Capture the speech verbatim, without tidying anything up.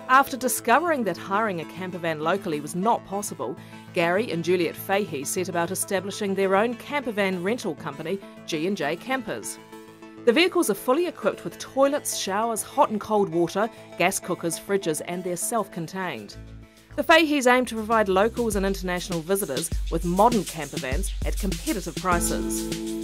After discovering that hiring a campervan locally was not possible, Gary and Juliet Fahey set about establishing their own campervan rental company, G and J Campers. The vehicles are fully equipped with toilets, showers, hot and cold water, gas cookers, fridges, and they're self-contained. The Faheys aim to provide locals and international visitors with modern campervans at competitive prices.